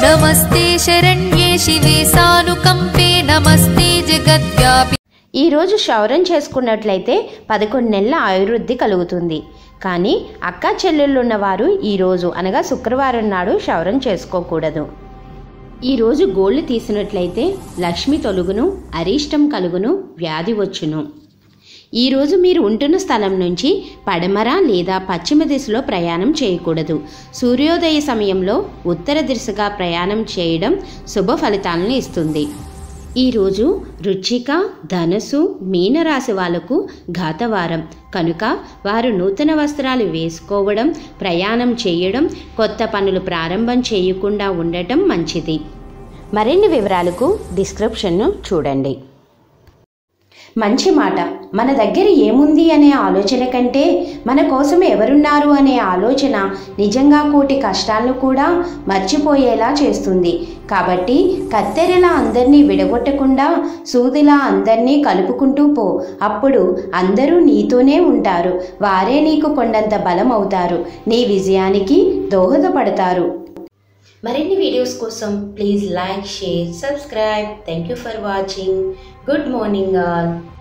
నమస్తే శరణ్యే శివే సానుకంపే నమస్తే జగద్వ్యాపి. ఈరోజు క్షౌరం చేసుకున్నట్లయితే 11 నెలల ఆయుర్వృద్ధి కలుగుతుంది. కానీ అక్క చెల్లెళ్ళున్నవారు ఈరోజు అనగా శుక్రవారం నాడు క్షౌరం చేసుకోకూడదు. ఈరోజు గోళ్ళు తీసినట్లయితే లక్ష్మి తొలుగును, అరిష్టం కలుగును, వ్యాధి వచ్చును. ఈరోజు మీరు ఉంటున్న స్థలం నుంచి పడమర లేదా పశ్చిమ దిశలో ప్రయాణం చేయకూడదు. సూర్యోదయ సమయంలో ఉత్తర దిశగా ప్రయాణం చేయడం శుభ ఫలితాలను ఇస్తుంది. ఈరోజు వృశ్చిక, ధనుసు, మీనరాశి వాళ్లకు ఘాతవారం కనుక వారు నూతన వస్త్రాలు వేసుకోవడం, ప్రయాణం చేయడం, కొత్త పనులు ప్రారంభం చేయకుండా ఉండటం మంచిది. మరిన్ని వివరాలకు డిస్క్రిప్షన్ను చూడండి. మంచి మాట. మన దగ్గర ఏముంది అనే ఆలోచన కంటే మన కోసం ఎవరున్నారు అనే ఆలోచన నిజంగా కోటి కష్టాలను కూడా మర్చిపోయేలా చేస్తుంది. కాబట్టి కత్తెరలా అందరినీ విడగొట్టకుండా సూదిలా అందరినీ కలుపుకుంటూ పో. అప్పుడు అందరూ నీతోనే ఉంటారు. వారే నీకు కొండంత బలం అవుతారు. నీ విజయానికి దోహదపడతారు. మరిన్ని వీడియోస్ కోసం please like, share, subscribe. Thank you for watching. Good morning all.